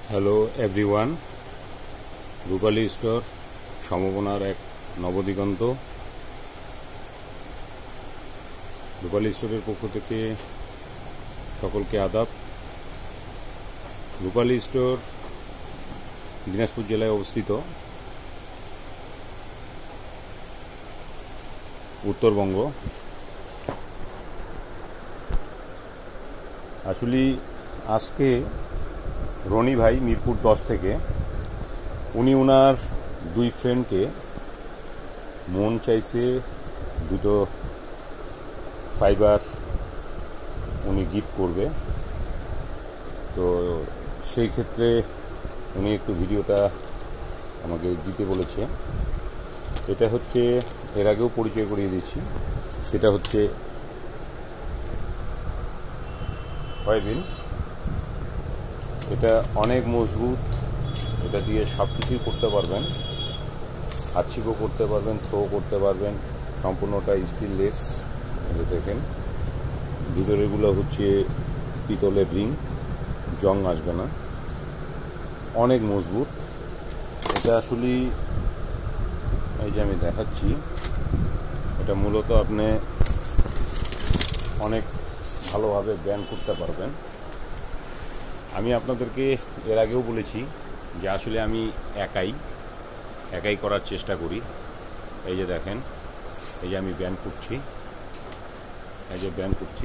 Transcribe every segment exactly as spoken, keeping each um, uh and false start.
Hello everyone, রূপালী store সম্ভাবনার এক নবদিগন্ত। রূপালী স্টোরের পক্ষ থেকে সকলকে আদাব। রূপালী স্টোর দিনাজপুর জেলায় অবস্থিত, উত্তরবঙ্গ। আসলে আজকে রনি ভাই মিরপুর দশ থেকে উনি ওনার দুই ফ্রেন্ডকে মন চাইছে দুটো ফাইবার উনি গিফট করবে। তো সেই ক্ষেত্রে উনি একটু ভিডিওটা আমাকে দিতে বলেছে। এটা হচ্ছে, এর আগেও পরিচয় করিয়ে দিচ্ছি, সেটা হচ্ছে সয়াবিন। এটা অনেক মজবুত, এটা দিয়ে সব কিছুই করতে পারবেন, হাতছিকও করতে পারবেন, থ্রো করতে পারবেন। সম্পূর্ণটা স্টিললেস। দেখেন ভিতরেগুলো হচ্ছে পিতলের রিং, জং আসবে না, অনেক মজবুত। এটা আসলে এই যে আমি দেখাচ্ছি, এটা মূলত আপনি অনেক ভালোভাবে ব্যায়াম করতে পারবেন। আমি আপনাদেরকে এর আগেও বলেছি যে আসলে আমি একাই একাই করার চেষ্টা করি। এই যে দেখেন, এই যে আমি ব্যায়াম করছি, এই যে ব্যায়াম করছি,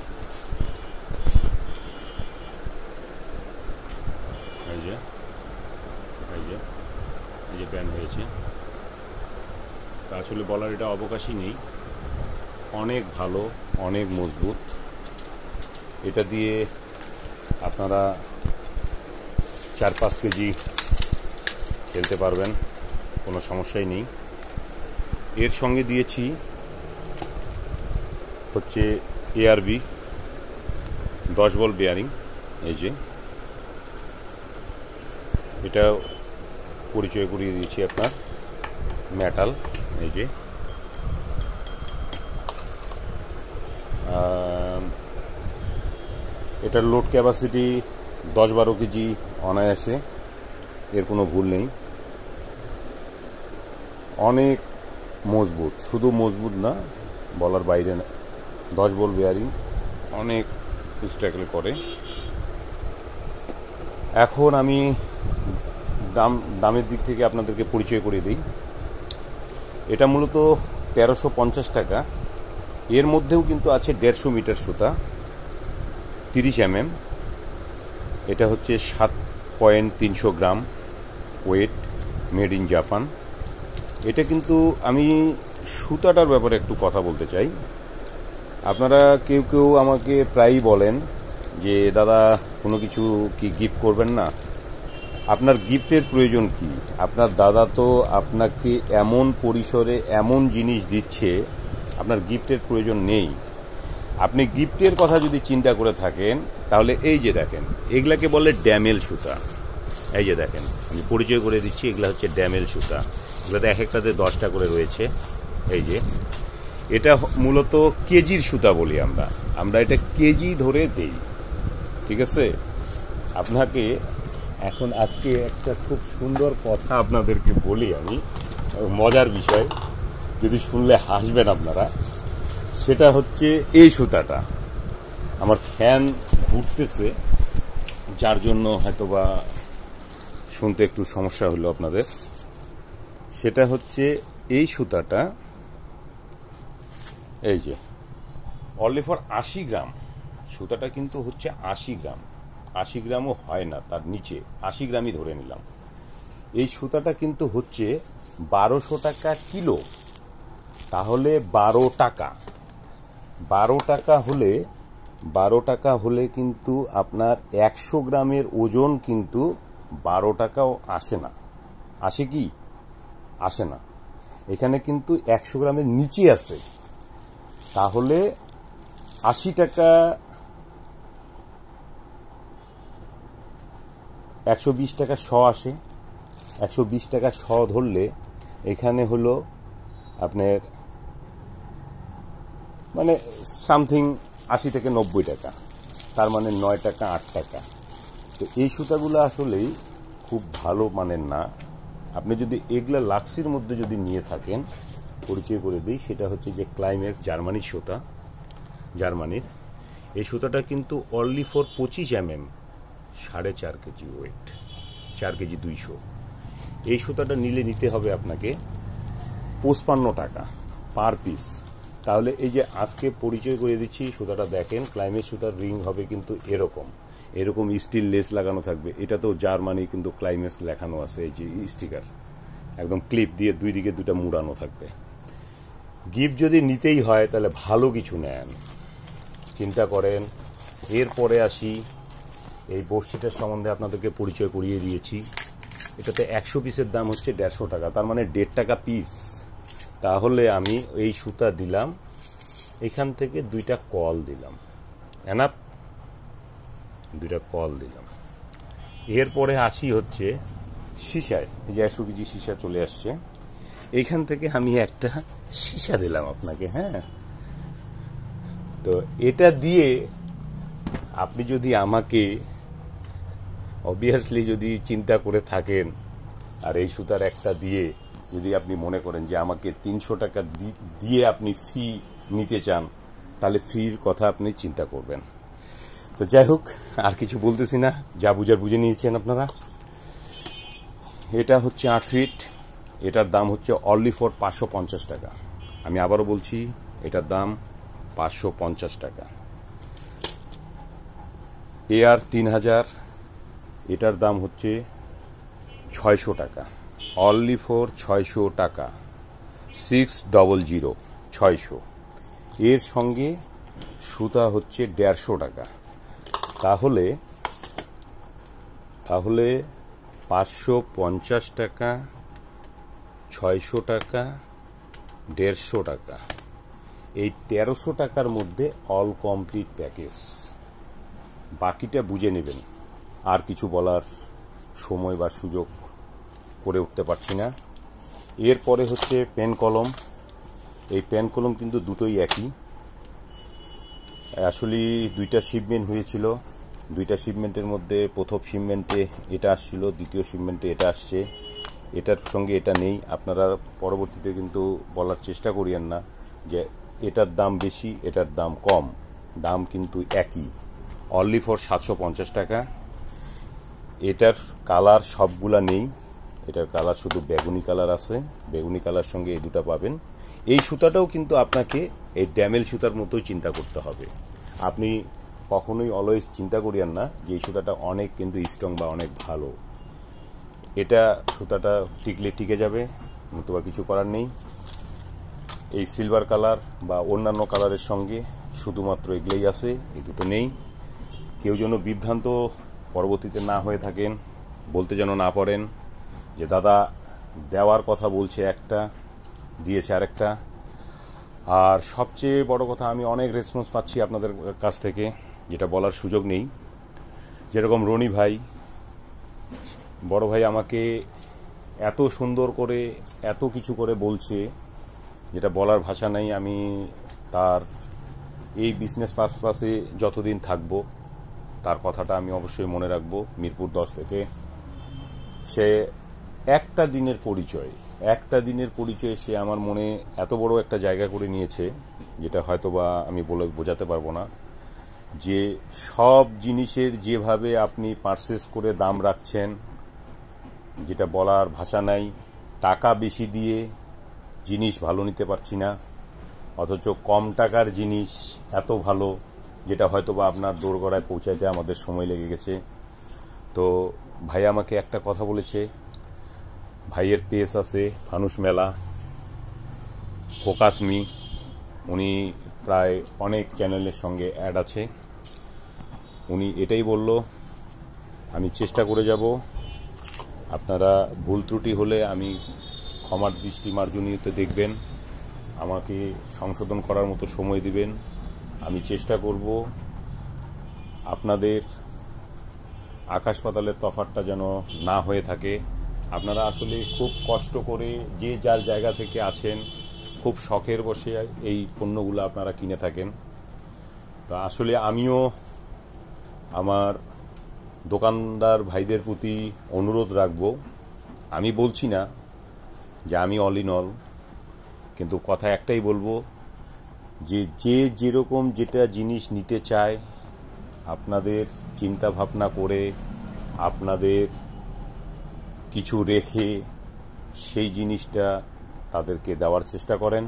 এই যে এই যে এই যে ব্যায়াম হয়েছে। তা আসলে বলার এটা অবকাশই নেই, অনেক ভালো, অনেক মজবুত। এটা দিয়ে আপনারা চার পাঁচ কেজি খেলতে পারবেন, কোনো সমস্যাই নেই। এর সঙ্গে দিয়েছি হচ্ছে এআরবি দশ বল বেয়ারিং। এই যে এটা পরিচয় করিয়ে দিয়েছি আপনার, মেটাল। এই যে এটার লোড ক্যাপাসিটি দশ বারো কেজি অনায়াসে, এর কোনো ভুল নেই। অনেক মজবুত, শুধু মজবুত না, বলার বাইরে না। দশ বল বেয়ারিং অনেক স্ট্রাগল করে। এখন আমি দাম দামের দিক থেকে আপনাদেরকে পরিচয় করে দিই। এটা মূলত তেরোশো পঞ্চাশ টাকা। এর মধ্যেও কিন্তু আছে দেড়শো মিটার সুতা, তিরিশ এম এম। এটা হচ্ছে সাত পয়েন্ট তিনশো gram weight, made in Japan. এটা কিন্তু আমি সুতাটার ব্যাপারে একটু কথা বলতে চাই। আপনারা কেউ কেউ আমাকে প্রায়ই বলেন যে দাদা কোনো কিছু কি গিফট করবেন না? আপনার গিফটের প্রয়োজন কি? আপনার দাদা তো আপনাকে এমন পরিসরে এমন জিনিস দিচ্ছে, আপনার গিফটের প্রয়োজন নেই। আপনি গিফটের কথা যদি চিন্তা করে থাকেন তাহলে এই যে দেখেন, এগুলাকে বলে ড্যামেল সুতা। এই যে দেখেন, আমি পরিচয় করে দিচ্ছি, এগুলা হচ্ছে ড্যামেল সুতা। এগুলোতে এক একটাতে দশটা করে রয়েছে। এই যে এটা মূলত কেজির সুতা বলি আমরা, আমরা এটা কেজি ধরে দেই, ঠিক আছে? আপনাকে এখন আজকে একটা খুব সুন্দর কথা আপনাদেরকে বলি আমি, মজার বিষয়, যদি শুনলে হাসবেন আপনারা। সেটা হচ্ছে এই সুতাটা, আমার ফ্যান ঘুরতেছে যার জন্য হয়তোবা শুনতে একটু সমস্যা হলো আপনাদের। সেটা হচ্ছে এই সুতাটা, এই যে অনলি ফর আশি গ্রাম। সুতাটা কিন্তু হচ্ছে আশি গ্রাম, আশি গ্রামও হয় না, তার নিচে আশি গ্রামই ধরে নিলাম। এই সুতাটা কিন্তু হচ্ছে বারোশো টাকা কিলো। তাহলে বারো টাকা বারো টাকা হলে বারো টাকা হলে কিন্তু আপনার একশো গ্রামের ওজন কিন্তু বারো টাকাও আসে না। আসে কি? আসে না। এখানে কিন্তু একশো গ্রামের নিচে আছে। তাহলে আশি টাকা, একশো বিশ টাকা শ আসে। একশো বিশ টাকা শ ধরলে এখানে হলো আপনার মানে সামথিং আশি থেকে নব্বই টাকা, তার মানে নয় টাকা আট টাকা। তো এই সুতাগুলো আসলেই খুব ভালো মানের না। আপনি যদি এগুলা লাক্সির মধ্যে যদি নিয়ে থাকেন, পরিচয় করে দিই, সেটা হচ্ছে যে ক্লাইম্যাক্স জার্মানির সুতা, জার্মানির এই সুতাটা কিন্তু অনলি ফর পঁচিশ এম এম, সাড়ে চার কেজি ওয়েট, চার কেজি দুইশো। এই সুতাটা নিলে নিতে হবে আপনাকে পঁচপান্ন টাকা পার পিস। তাহলে এই যে আজকে পরিচয় করে দিচ্ছি সুতাটা দেখেন, ক্লাইম্যাক্স সুতার রিং হবে কিন্তু এরকম, এরকম স্টিল লেস লাগানো থাকবে। এটা তো জার্মানি কিন্তু ক্লাইম্যাক্স লেখানো আছে, এই যে স্টিকার একদম ক্লিপ দিয়ে দুই দিকে দুটা মুড়ানো থাকবে। গিফট যদি নিতেই হয় তাহলে ভালো কিছু নেন, চিন্তা করেন। এরপরে আসি, এই বড়শিটার সম্বন্ধে আপনাদেরকে পরিচয় করিয়ে দিয়েছি। এটাতে একশো পিসের দাম হচ্ছে দেড়শো টাকা, তার মানে দেড় টাকা পিস। তাহলে আমি এই সুতা দিলাম, এখান থেকে দুইটা কল দিলাম, এনাফ, দুইটা কল দিলাম। এরপরে আসি হচ্ছে সীসায়, এই যে একশো কেজি সীসা চলে আসছে, এইখান থেকে আমি একটা সীসা দিলাম আপনাকে। হ্যাঁ, তো এটা দিয়ে আপনি যদি আমাকে অবভিয়াসলি যদি চিন্তা করে থাকেন, আর এই সুতার একটা দিয়ে যদি আপনি মনে করেন যে আমাকে তিনশো টাকা দিয়ে আপনি ফি নিতে চান, তাহলে ফির কথা আপনি চিন্তা করবেন। তো যাই হোক, আর কিছু বলতেছি না, যা বুঝার বুঝে নিয়েছেন আপনারা। এটা হচ্ছে আট ফিট, এটার দাম হচ্ছে অনলি ফর পাঁচশো পঞ্চাশ টাকা। আমি আবারও বলছি, এটার দাম পাঁচশো পঞ্চাশ টাকা। এ আর তিন হাজার, এটার দাম হচ্ছে ছয়শো টাকা, অনলি ফর ছয়শো টাকা, সিক্স ডবল জিরো, ছয়শো। এর সঙ্গে সুতা হচ্ছে দেড়শো টাকা। তাহলে তাহলে পাঁচশো পঞ্চাশ টাকা, ছয়শো টাকা, দেড়শো টাকা, এই তেরোশো টাকার মধ্যে অল কমপ্লিট প্যাকেজ। বাকিটা বুঝে নেবেন। আর কিছু বলার সময় বা সুযোগ করে উঠতে পারছি না। এরপরে হচ্ছে পেন কলম। এই পেন কলম কিন্তু দুটোই একই। আসলে দুইটা শিপমেন্ট হয়েছিল, দুইটা শিপমেন্টের মধ্যে প্রথম শিপমেন্টে এটা আসছিল, দ্বিতীয় শিপমেন্টে এটা আসছে। এটার সঙ্গে এটা নেই। আপনারা পরবর্তীতে কিন্তু বলার চেষ্টা করিয়েন না যে এটার দাম বেশি, এটার দাম কম। দাম কিন্তু একই, অনলি ফর সাতশো পঞ্চাশ টাকা। এটার কালার সবগুলা নেই, এটার কালার শুধু বেগুনি কালার আছে। বেগুনি কালার সঙ্গে এই দুটা পাবেন। এই সুতাটাও কিন্তু আপনাকে এই ড্যামেল সুতার মতোই চিন্তা করতে হবে। আপনি কখনোই অলওয়েজ চিন্তা করিয়েন না যে এই সুতাটা অনেক কিন্তু স্ট্রং বা অনেক ভালো। এটা সুতাটা টিকলে টিকে যাবে, নতুবা কিছু করার নেই। এই সিলভার কালার বা অন্যান্য কালারের সঙ্গে শুধুমাত্র এগুলোই আছে, এই দুটো নেই। কেউ যেন বিভ্রান্ত পরবর্তীতে না হয়ে থাকেন, বলতে যেন না পারেন যে দাদা দেওয়ার কথা বলছে একটা, দিয়েছে আরেকটা। আর সবচেয়ে বড় কথা, আমি অনেক রেসপন্স পাচ্ছি আপনাদের কাছ থেকে, যেটা বলার সুযোগ নেই। যেরকম রনি ভাই, বড় ভাই আমাকে এত সুন্দর করে এত কিছু করে বলছে, যেটা বলার ভাষা নেই। আমি তার এই বিজনেস পারপাসে যতদিন থাকব তার কথাটা আমি অবশ্যই মনে রাখব। মিরপুর দশ থেকে সে একটা দিনের পরিচয়, একটা দিনের পরিচয় সে আমার মনে এত বড় একটা জায়গা করে নিয়েছে, যেটা হয়তো বা আমি বলে বোঝাতে পারবো না। যে সব জিনিসের যেভাবে আপনি পারচেস করে দাম রাখছেন, যেটা বলার ভাষা নাই। টাকা বেশি দিয়ে জিনিস ভালো নিতে পারছি না, অথচ কম টাকার জিনিস এত ভালো, যেটা হয়তো বা আপনার দোরগোড়ায় পৌঁছাইতে আমাদের সময় লেগে গেছে। তো ভাই আমাকে একটা কথা বলেছে, ভাইয়ের পেজ আছে ফানুস মেলা, ফোকাস মি, উনি প্রায় অনেক চ্যানেলের সঙ্গে অ্যাড আছে। উনি এটাই বলল, আমি চেষ্টা করে যাব। আপনারা ভুল ত্রুটি হলে আমি ক্ষমার দৃষ্টি মার্জনীয়তে দেখবেন, আমাকে সংশোধন করার মতো সময় দিবেন। আমি চেষ্টা করব আপনাদের আকাশ পাতালের তফাৎটা যেন না হয়ে থাকে। আপনারা আসলে খুব কষ্ট করে যে যার জায়গা থেকে আছেন, খুব শখের বসে এই পণ্যগুলো আপনারা কিনে থাকেন। তো আসলে আমিও আমার দোকানদার ভাইদের প্রতি অনুরোধ রাখব, আমি বলছি না যে আমি অল ইন অল, কিন্তু কথা একটাই বলবো যে যে যেরকম যেটা জিনিস নিতে চায় আপনাদের চিন্তা ভাবনা করে আপনাদের কিছু রেখে সেই জিনিসটা তাদেরকে দেওয়ার চেষ্টা করেন।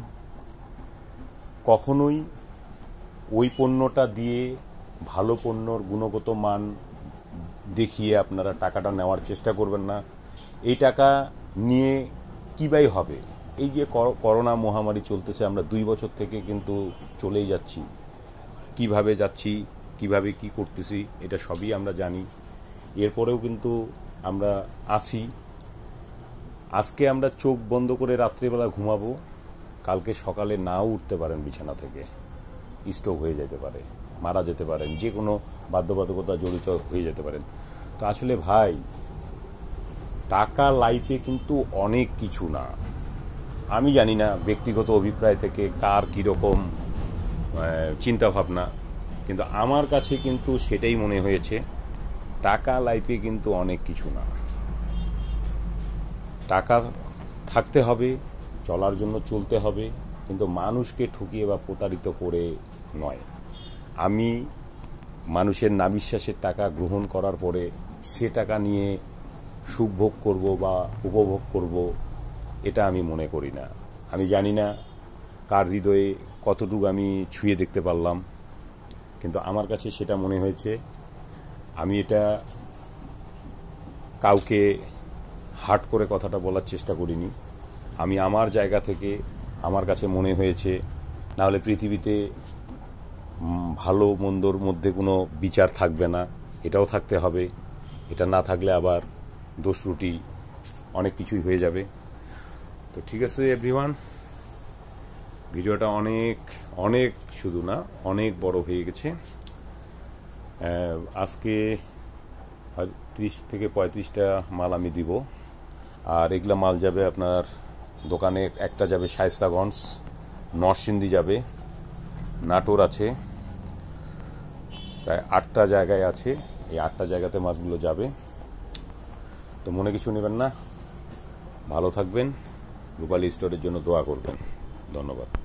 কখনোই ওই পণ্যটা দিয়ে ভালো পণ্যর গুণগত মান দেখিয়ে আপনারা টাকাটা নেওয়ার চেষ্টা করবেন না। এই টাকা নিয়ে কী বাই হবে? এই যে করোনা মহামারী চলতেছে, আমরা দুই বছর থেকে কিন্তু চলেই যাচ্ছি। কিভাবে যাচ্ছি, কিভাবে কি করতেছি, এটা সবই আমরা জানি। এরপরেও কিন্তু আমরা আসি। আজকে আমরা চোখ বন্ধ করে রাত্রিবেলা ঘুমাবো, কালকে সকালে নাও উঠতে পারেন বিছানা থেকে, স্ট্রোক হয়ে যেতে পারে, মারা যেতে পারেন, যে কোনো বাধ্যবাধকতা জড়িত হয়ে যেতে পারেন। তো আসলে ভাই, টাকা লাইফে কিন্তু অনেক কিছু না। আমি জানি না ব্যক্তিগত অভিপ্রায় থেকে কার কীরকম চিন্তাভাবনা, কিন্তু আমার কাছে কিন্তু সেটাই মনে হয়েছে, টাকা লাইফে কিন্তু অনেক কিছু না। টাকা থাকতে হবে, চলার জন্য চলতে হবে, কিন্তু মানুষকে ঠকিয়ে বা প্রতারিত করে নয়। আমি মানুষের নাবিশ্বাসের টাকা গ্রহণ করার পরে সে টাকা নিয়ে সুখ ভোগ করব বা উপভোগ করব, এটা আমি মনে করি না। আমি জানি না কার হৃদয়ে কতটুকু আমি ছুঁয়ে দেখতে পারলাম, কিন্তু আমার কাছে সেটা মনে হয়েছে। আমি এটা কাউকে হার্ট করে কথাটা বলার চেষ্টা করিনি, আমি আমার জায়গা থেকে আমার কাছে মনে হয়েছে। নাহলে পৃথিবীতে ভালো মন্দর মধ্যে কোনো বিচার থাকবে না, এটাও থাকতে হবে। এটা না থাকলে আবার দোষ রুটি অনেক কিছুই হয়ে যাবে। তো ঠিক আছে এভরিওয়ান, ভিডিওটা অনেক অনেক শুধু না অনেক বড় হয়ে গেছে। আজকে ত্রিশ থেকে পঁয়ত্রিশটা মাল আমি দিব, আর এগুলা মাল যাবে আপনার দোকানে। একটা যাবে শায়েস্তাগঞ্জ, নরসিংদী যাবে, নাটোর আছে, প্রায় আটটা জায়গায় আছে। এই আটটা জায়গাতে মাছগুলো যাবে। তো মনে কিছু নেবেন না, ভালো থাকবেন, রূপালী স্টোরের জন্য দোয়া করবেন। ধন্যবাদ।